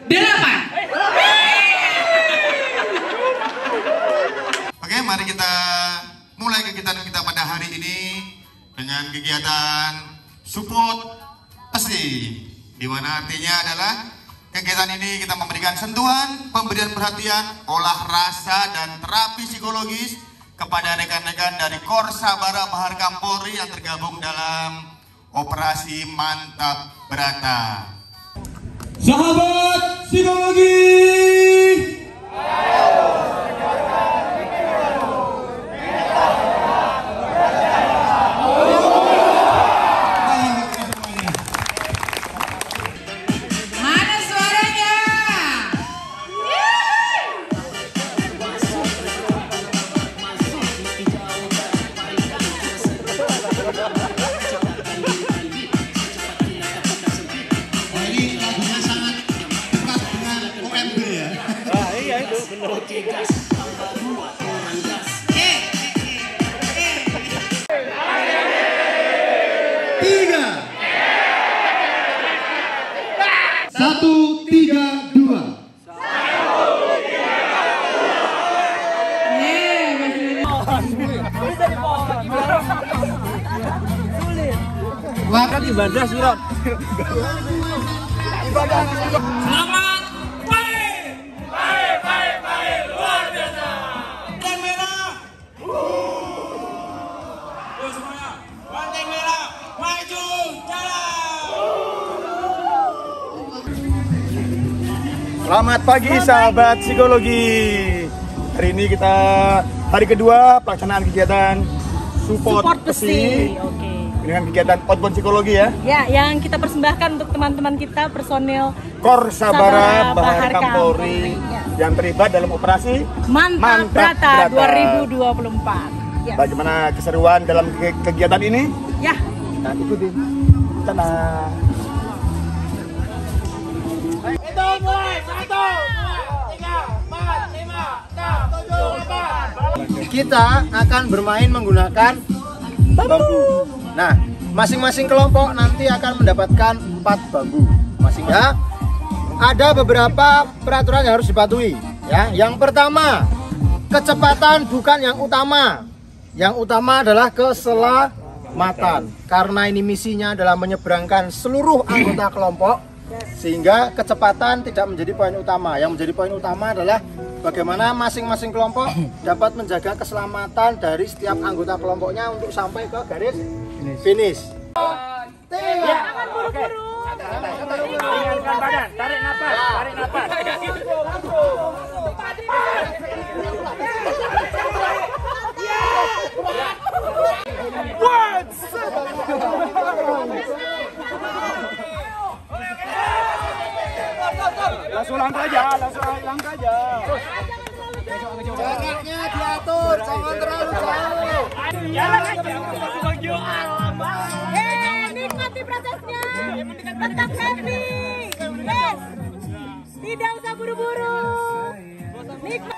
Oke, mari kita mulai kegiatan kita pada hari ini dengan kegiatan support pasti, di mana artinya adalah kegiatan ini kita memberikan sentuhan, pemberian perhatian, olah rasa dan terapi psikologis kepada rekan-rekan dari Korsabara Bahar Kampolri yang tergabung dalam Operasi Mantap Brata. Sahabat psikologi. Mana suaranya? Ini lagunya sangat dekat dengan OMB ya. Iya itu benar. Tiga. 1, 3, 2. Makan ibadah surat. Selamat baik luar biasa. Banteng merah. Yuk semuanya, banteng merah, maju jalan. Selamat pagi sahabat psikologi. Hari ini kita hari kedua pelaksanaan kegiatan support besi. Oke. Dengan kegiatan outbound psikologi ya. Ya, yang kita persembahkan untuk teman-teman kita personil Korsabara Bahar Kampolri, Kampolri yang terlibat dalam operasi Mantap Brata 2024. Ya. Bagaimana keseruan dalam kegiatan ini? Ya. Nah, ikuti. Tenang. Itu mulai 1, 2, 3, 4, 5, 6, 7, 8. Kita akan bermain menggunakan bambu. Nah, masing-masing kelompok nanti akan mendapatkan 4 bambu masing ya. Ada beberapa peraturan yang harus dipatuhi ya. Yang pertama, kecepatan bukan yang utama. Yang utama adalah keselamatan. Karena ini misinya adalah menyeberangkan seluruh anggota kelompok, sehingga kecepatan tidak menjadi poin utama. Yang menjadi poin utama adalah bagaimana masing-masing kelompok dapat menjaga keselamatan dari setiap anggota kelompoknya untuk sampai ke garis finish. Jangan buru-buru. Ringankan badan, tarik nafas, tarik nafas. Langsung langkah aja, Jaraknya diatur, jangan terlalu jauh. Nikmati prosesnya. Tetap happy. Yes. Tidak usah buru-buru. Nikmati.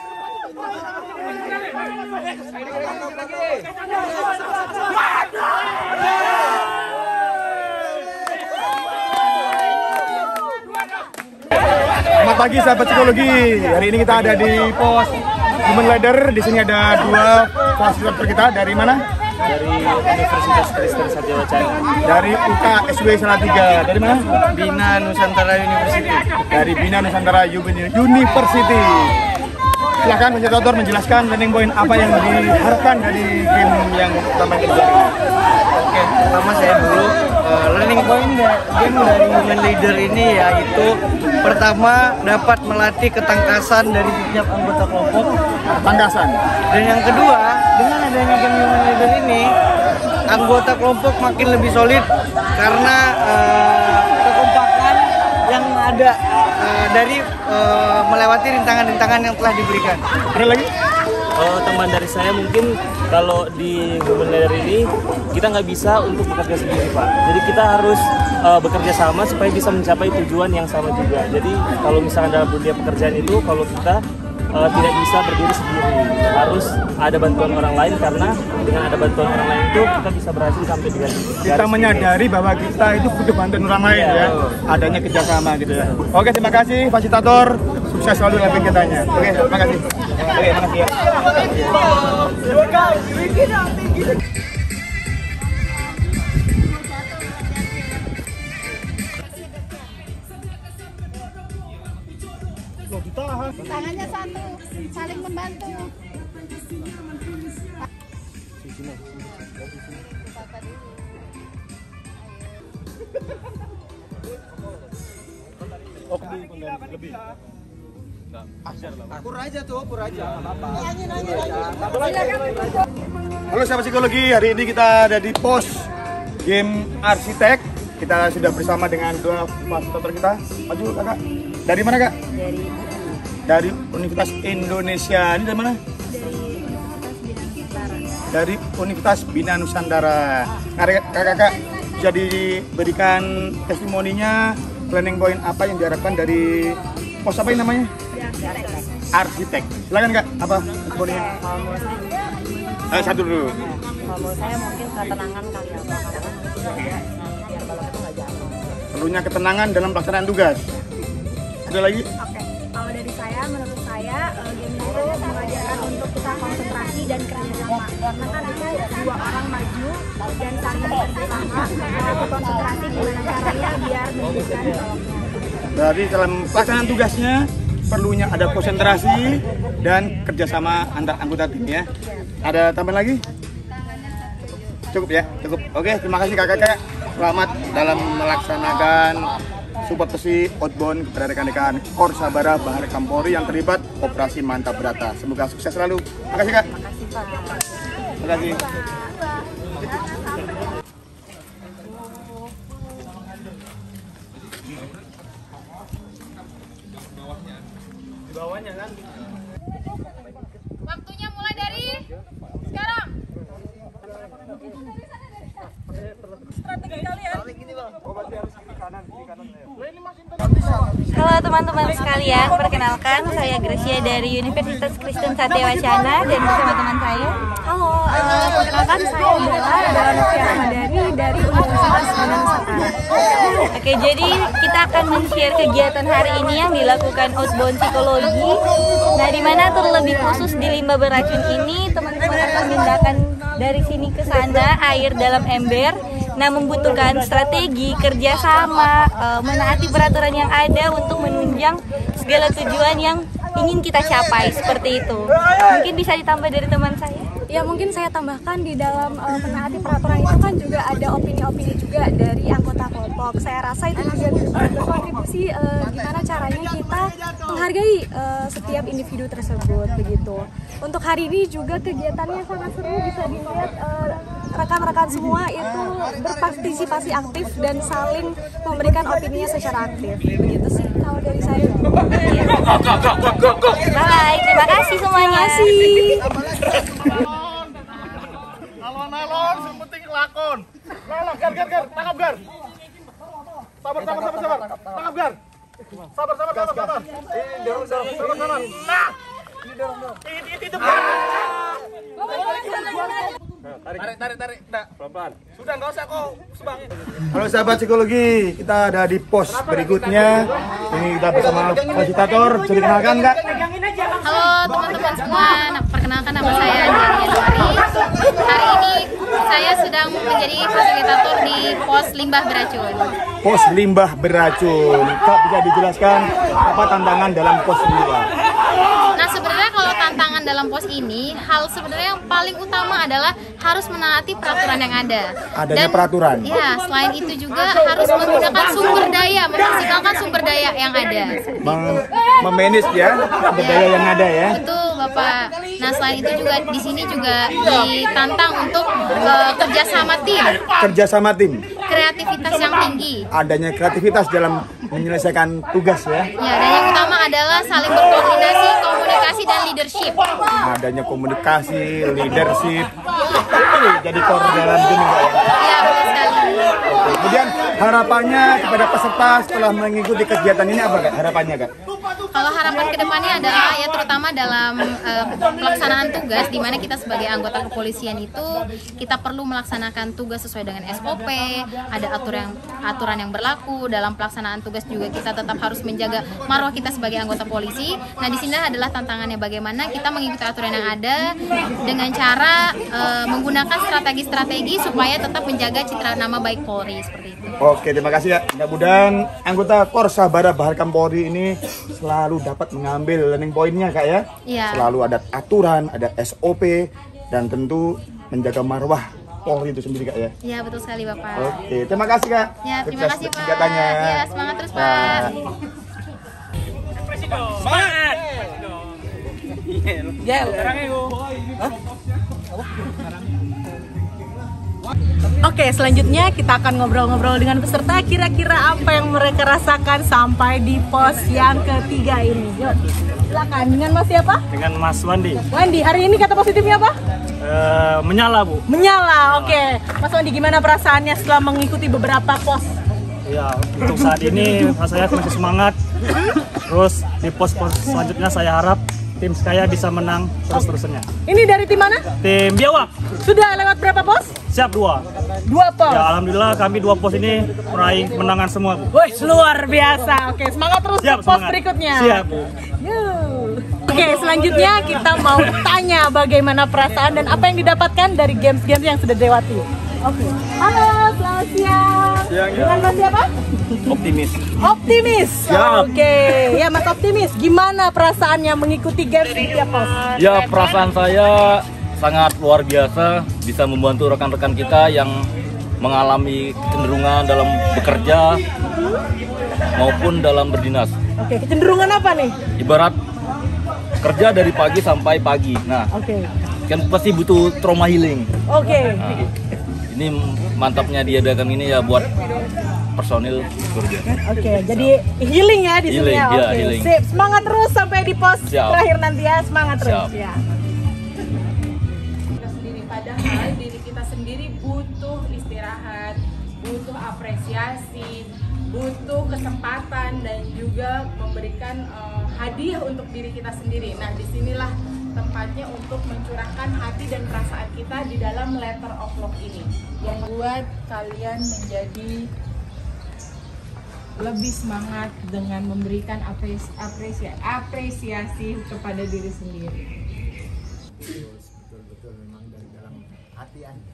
Selamat pagi sahabat psikologi. Hari ini kita ada di pos Human Leader. Di sini ada 2 fasilitator kita. Dari mana? Dari Universitas Kristen Satya Wacana. Dari UKSW Salatiga. Dari mana? Bina Nusantara University. Dari Bina Nusantara University. Silahkan fasilitator menjelaskan learning point apa yang diharapkan dari game yang pertama kita. Oke, pertama saya dulu learning point game dari Human Leader ini yaitu pertama dapat melatih ketangkasan dari setiap anggota kelompok. Tanggasan. Dan yang kedua, dengan adanya game Human Leader ini anggota kelompok makin lebih solid karena kekompakan yang ada dari melewati rintangan-rintangan yang telah diberikan. Ada lagi? Teman dari saya mungkin kalau di Human Leader ini kita nggak bisa untuk bekerja sendiri Pak. Jadi kita harus bekerja sama supaya bisa mencapai tujuan yang sama juga. Jadi kalau misalnya dalam dunia pekerjaan itu kalau kita tidak bisa berdiri sendiri, harus ada bantuan orang lain, karena dengan ada bantuan orang lain itu kita bisa berhasil sampai dengan Kita menyadari bahwa kita itu butuh bantuan orang lain ya, adanya kerjasama gitu ya. Oke, terima kasih fasilitator, sukses selalu dalam kegiatannya. Oke, terima kasih. Oke, terima kasih ya. Tangannya satu, saling membantu. Akur aja tuh, akur aja. Halo sahabat psikologi, hari ini kita ada di pos game arsitek. Kita sudah bersama dengan dua fasilitator kita. Maju kakak. Dari mana kak? Dari Universitas Indonesia. Ini dari mana? Dari Universitas Bina Nusantara. Nah, kakak-kakak bisa diberikan testimoninya, planning point apa yang diharapkan dari pos apa yang namanya? Arsitek. Silakan kak, apa testimoninya? Satu dulu. Kalau saya mungkin ketenangan kali ya, karena biar balap itu nggak jatuh. Perlunya ketenangan dalam pelaksanaan tugas. Ada lagi? Oke, kalau dari saya, menurut saya game itu mengajarkan untuk kita konsentrasi dan kerjasama. Karena kan itu dua orang maju dan saling bekerjasama, untuk konsentrasi gimana caranya biar menunjukkan jawabnya. Berarti dalam pelaksanaan tugasnya perlunya ada konsentrasi dan kerjasama antar anggota tim ya. Ada tambahan lagi? Cukup ya, cukup. Oke, terima kasih kakak-kakak. Selamat dalam melaksanakan support besi outbound kepada rekan-rekan Korps Sabara Bahar Kampori yang terlibat operasi Mantap Berata. Semoga sukses selalu. Terima kasih kak. Terima kasih. Di bawahnya kan. Waktunya mulai dari sekarang. Strategi kalian. Halo teman-teman sekalian, perkenalkan saya Gracia dari Universitas Kristen Satya Wacana dan bersama teman saya. Halo, perkenalkan saya adalah Novia Ahmadani dari Universitas Bina Nusantara. Oke, jadi kita akan men-share kegiatan hari ini yang dilakukan outbound psikologi. Nah, di mana terlebih khusus di limbah beracun ini, teman-teman akan pindahkan dari sini ke sana air dalam ember. Nah, membutuhkan strategi, kerjasama, menaati peraturan yang ada untuk menunjang segala tujuan yang ingin kita capai, seperti itu. Mungkin bisa ditambah dari teman saya? Ya, mungkin saya tambahkan di dalam menaati peraturan itu kan juga ada opini-opini juga dari anggota kelompok. Saya rasa itu juga berkontribusi gimana caranya kita menghargai setiap individu tersebut begitu. Untuk hari ini juga kegiatannya sangat seru, bisa dilihat rekan-rekan semua itu berpartisipasi aktif dan saling memberikan opininya secara aktif. Begitu sih kalau dari saya. Bye, terima kasih semuanya. Alon-alon, yang penting lakon. Gar, tangkap gar. Sabar. Tangkap gar. Sabar. Ini dorong. Nah. Ini dorong. Itu. Tarik. Nah, pelan-pelan. Sudah enggak usah kok, Bang. Halo sahabat psikologi, kita ada di pos berikutnya. Ini kita bersama fasilitator. Bisa dikenalkan, Kak? Halo teman-teman semua, perkenalkan nama saya Andrea Januari. Hari ini saya sedang menjadi fasilitator di pos limbah beracun. Pos limbah beracun. Kak, bisa dijelaskan apa tantangan dalam pos limbah? Nah, sebenarnya kalau tantangan dalam pos ini, hal sebenarnya yang paling utama adalah harus menaati peraturan yang ada. Adanya peraturan. Ya, selain itu juga harus menggunakan sumber daya, memaksimalkan sumber daya yang ada. Memanage ya sumber daya yang ada ya. Betul, Bapak. Nah, selain itu juga di sini juga ditantang untuk kerjasama tim. Kerjasama tim. Kreativitas yang tinggi. Adanya kreativitas dalam menyelesaikan tugas ya. Ya, dan yang utama adalah saling berkoordinasi, komunikasi, dan leadership. Adanya komunikasi, leadership. Itu jadi core dalam tim ya. Ya, betul sekali. Kemudian harapannya kepada peserta setelah mengikuti kegiatan ini apa Kak? Harapannya Kak? Kalau harapan kedepannya adalah ya terutama dalam pelaksanaan tugas, di mana kita sebagai anggota kepolisian itu kita perlu melaksanakan tugas sesuai dengan SOP, ada aturan yang berlaku dalam pelaksanaan tugas juga kita tetap harus menjaga marwah kita sebagai anggota polisi. Nah di sini adalah tantangannya bagaimana kita mengikuti aturan yang ada dengan cara menggunakan strategi-strategi supaya tetap menjaga citra nama baik Polri seperti itu. Oke, terima kasih ya. Mudah-mudahan anggota Korps Sabara Baharkam Polri ini selalu dapat mengambil learning point-nya Kak ya. Iya. Selalu ada aturan, ada SOP, dan tentu menjaga marwah Polri itu sendiri Kak ya. Iya betul sekali Bapak. Oke, terima kasih Kak. Ya terima Sukses kasih Pak. kegiatannya. Ya semangat terus Pak. Semangat. Oke, selanjutnya kita akan ngobrol-ngobrol dengan peserta kira-kira apa yang mereka rasakan sampai di pos yang ketiga ini. Yuk, silakan. Dengan Mas siapa? Dengan Mas Wandi. Wandi, hari ini kata positifnya apa? Menyala Bu. Menyala, oke. Mas Wandi, gimana perasaannya setelah mengikuti beberapa pos? Ya, untuk saat ini saya masih semangat. Terus di pos-pos selanjutnya saya harap tim saya bisa menang terus-terusannya. Ini dari tim mana? Tim Biawak. Sudah lewat berapa pos? Siap 2. 2 pos. Ya, alhamdulillah kami 2 pos ini meraih kemenangan semua Bu. Wih, luar biasa. Oke, semangat terus Siap, ke pos semangat. berikutnya. Siap Bu. Oke, selanjutnya kita mau tanya bagaimana perasaan dan apa yang didapatkan dari games-games yang sudah dilewati. Oke. Halo, selamat siang. Dengan Mas siapa? Optimis. Optimis. Siap. Oke, ya Mas Optimis, gimana perasaannya mengikuti games di tiap pos? Ya, perasaan saya sangat luar biasa bisa membantu rekan-rekan kita yang mengalami kecenderungan dalam bekerja maupun dalam berdinas. Oke, kecenderungan apa nih? Ibarat kerja dari pagi sampai pagi. Nah, Oke. kan pasti butuh trauma healing. Oke. Nah, ini mantapnya diadakan ini ya buat personil kerja. Oke, jadi healing ya di sini Healing, ya. ya, Oke, healing. sip. Semangat terus sampai di pos Siap. terakhir nanti ya. Semangat terus Siap. ya. Kita sendiri, padahal diri kita sendiri butuh istirahat, butuh apresiasi, butuh kesempatan dan juga memberikan hadiah untuk diri kita sendiri. Nah, disinilah tempatnya untuk mencurahkan hati dan perasaan kita di dalam letter of love ini yang buat kalian menjadi lebih semangat dengan memberikan apresiasi kepada diri sendiri. Betul-betul memang dari dalam hati Anda.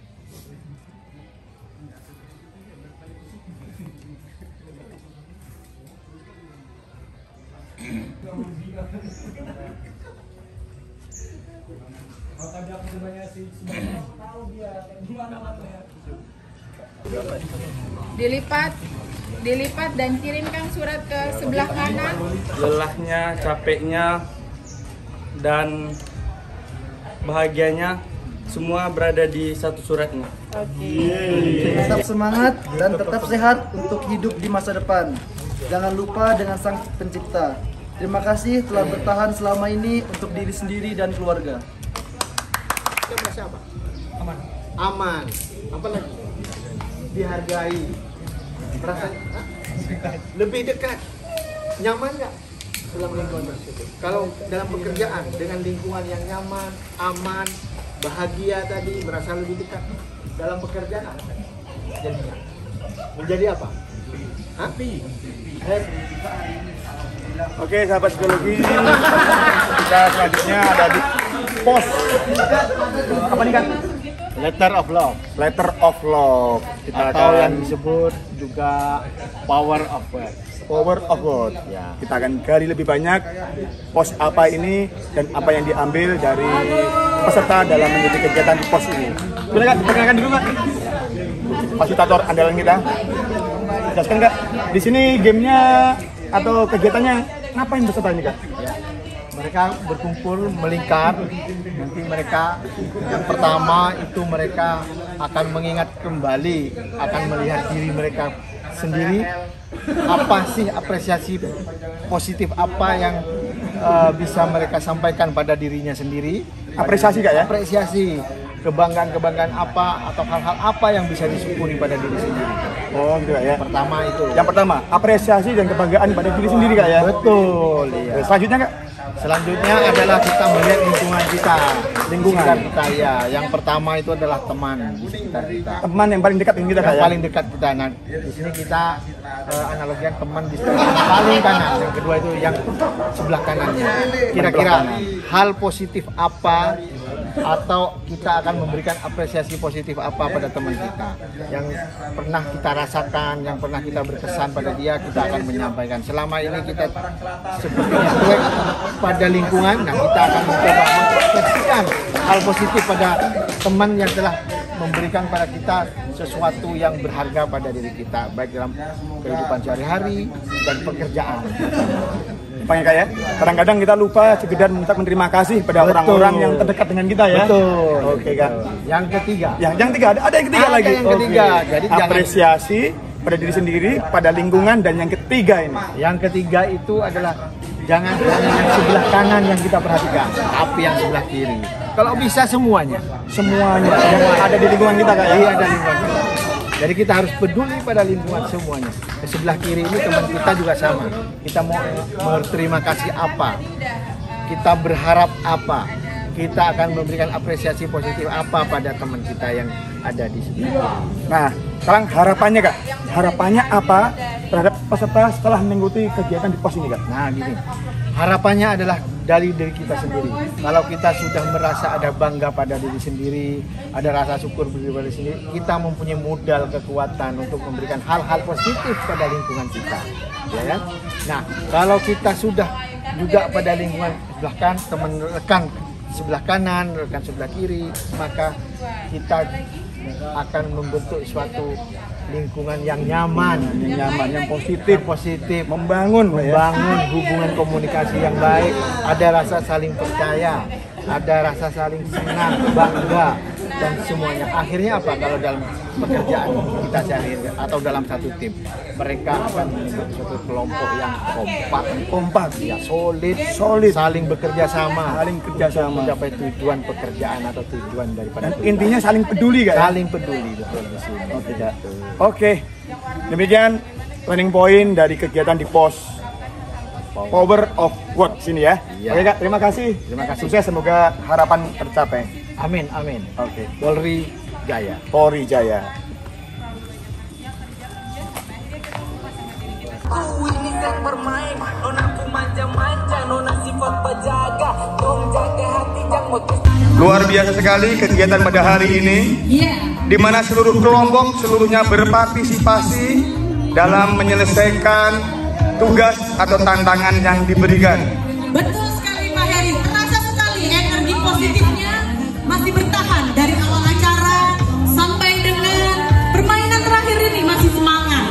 Dilipat dan kirimkan surat ke sebelah kanan. Lelahnya, capeknya, dan bahagianya semua berada di satu surat ini. Tetap semangat dan tetap sehat untuk hidup di masa depan. Jangan lupa dengan Sang Pencipta. Terima kasih telah bertahan selama ini untuk diri sendiri dan keluarga. Aman. Aman. Apa lagi? Dihargai. Merasa lebih dekat. Nyaman nggak dalam lingkungan tersebut? Kalau dalam pekerjaan dengan lingkungan yang nyaman, aman, bahagia tadi, merasa lebih dekat dalam pekerjaan apa? Jadinya menjadi apa? Happy. Oke, sahabat psikologi, kita selanjutnya ada di pos apa nih Kak? Letter of love. Letter of love. Kita Atau akan yang disebut juga power of word. Power of word. Ya. Kita akan gali lebih banyak pos apa ini dan apa yang diambil dari peserta dalam mengikuti kegiatan di pos ini. Boleh Kak, perkenalkan dulu Kak. Fasilitator andalan kita. Jelaskan Kak, di sini gamenya atau kegiatannya ngapain peserta ini Kak? Ya. Mereka berkumpul melingkar. Nanti mereka yang pertama itu mereka akan mengingat kembali, akan melihat diri mereka sendiri. Apa sih apresiasi positif apa yang bisa mereka sampaikan pada dirinya sendiri? Apresiasi Kak ya? Apresiasi, kebanggaan-kebanggaan apa atau hal-hal apa yang bisa disyukuri pada diri sendiri. Oh gitu Kak ya. Pertama itu. Yang pertama, apresiasi dan kebanggaan pada diri sendiri Kak ya. Betul. Iya. Selanjutnya Kak? Selanjutnya adalah kita melihat lingkungan kita. Lingkungan sekitar kita ya. Yang pertama itu adalah teman di sekitar kita. Teman yang paling dekat dengan kita Kak Yang ya. paling dekat kita. Nah, di sini kita analogikan teman di sebelah paling kanan. Yang kedua itu yang sebelah kanannya. Kira-kira hal positif apa atau kita akan memberikan apresiasi positif apa pada teman kita yang pernah kita rasakan, yang pernah kita berkesan pada dia, kita akan menyampaikan. Selama ini kita sepertinya cuek pada lingkungan, nah kita akan mencoba mengekspresikan hal positif pada teman yang telah memberikan pada kita sesuatu yang berharga pada diri kita, baik dalam kehidupan sehari-hari dan pekerjaan. Bang Kak ya, kadang-kadang kita lupa sekedar mengucapkan terima kasih pada orang-orang yang terdekat dengan kita ya. Betul. Oke Kak. Yang ketiga. Yang ketiga ada yang ketiga lagi. Yang ketiga. Jadi apresiasi pada diri sendiri, pada lingkungan, dan yang ketiga ini. Yang ketiga itu adalah jangan hanya yang sebelah kanan yang kita perhatikan, tapi yang sebelah kiri. Kalau bisa semuanya. Semuanya yang ada di lingkungan kita Kak ya. Iya, ada lingkungan kita. Jadi kita harus peduli pada lingkungan semuanya. Di sebelah kiri ini teman kita juga sama. Kita mau berterima kasih apa? Kita berharap apa? Kita akan memberikan apresiasi positif apa pada teman kita yang ada di sini. Nah, sekarang harapannya Kak. Harapannya apa terhadap peserta setelah mengikuti kegiatan di pos ini Kak? Nah, gini. Harapannya adalah dari diri kita sendiri. Kalau kita sudah merasa ada bangga pada diri sendiri, ada rasa syukur pada diri sendiri, kita mempunyai modal kekuatan untuk memberikan hal-hal positif pada lingkungan kita, ya kan? Nah, kalau kita sudah juga pada lingkungan sebelah kanan, teman rekan sebelah kanan, rekan sebelah kiri, maka kita akan membentuk suatu lingkungan yang nyaman, yang positif, membangun hubungan komunikasi yang baik, ada rasa saling percaya, ada rasa saling senang, bangga, dan semuanya. Akhirnya apa? Kalau dalam pekerjaan kita sehari-hari atau dalam satu tim, mereka akan membentuk suatu kelompok yang kompak, ya solid, saling bekerja sama, mencapai tujuan pekerjaan atau tujuan daripada intinya saling peduli Kak. Saling peduli, betul di sini. Oke, demikian turning point dari kegiatan di pos Power of Word sini ya. Iya. Oke Kak, terima kasih. Sukses, semoga harapan tercapai. Amin, amin. Oke. Polri Jaya. Polri Jaya. Ini kan bermain, nona ku manja-manja, nona sifat penjaga, dong jaga hati jangan motus. Luar biasa sekali kegiatan pada hari ini, di mana seluruh kelompok seluruhnya berpartisipasi dalam menyelesaikan tugas atau tantangan yang diberikan. Betul sekali Pak Heri, terasa sekali energi positifnya masih bertahan dari awal acara sampai dengan permainan terakhir ini masih semangat.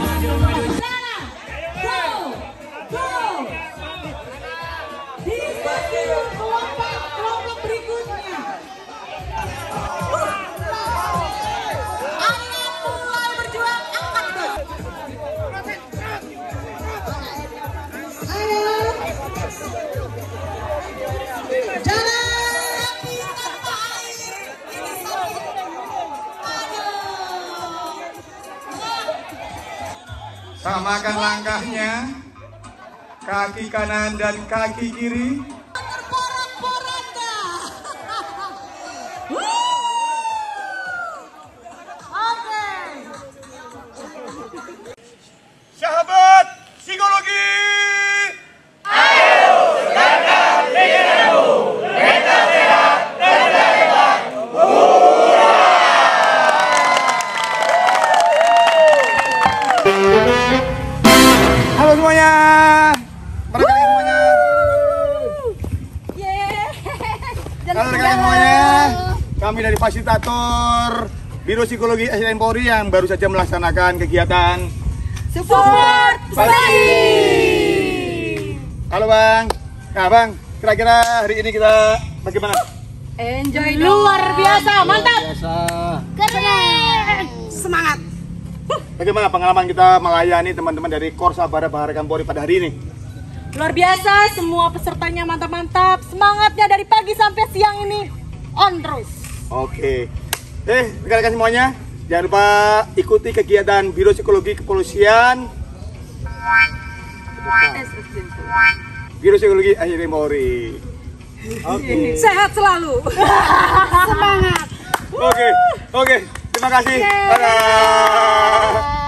Kelompok berikutnya. Ayo mulai berjuang, angkat terus. Ayo. Samakan langkahnya, kaki kanan dan kaki kiri. Sahabat psikologi, ayo segarkan pikiranmu, mental sehat, kerja hebat, halo semuanya, perkenalkan semuanya. Halo rekan semuanya, kami dari fasilitator Biro Psikologi SDM Polri yang baru saja melaksanakan kegiatan Support Study. Halo Bang. Nah Bang, kira-kira hari ini kita bagaimana? Enjoy luar biasa, mantap. Keren. Semangat. Bagaimana pengalaman kita melayani teman-teman dari Korsa Barabaharekan Polri pada hari ini? Luar biasa, semua pesertanya mantap-mantap. Semangatnya dari pagi sampai siang ini on terus. Oke. Rekan-rekan semuanya, Jangan lupa ikuti kegiatan Biro Psikologi Kepolisian. Biro Psikologi Akhiri Mori. Oke. Sehat selalu. Semangat. Oke. Terima kasih. Dadah.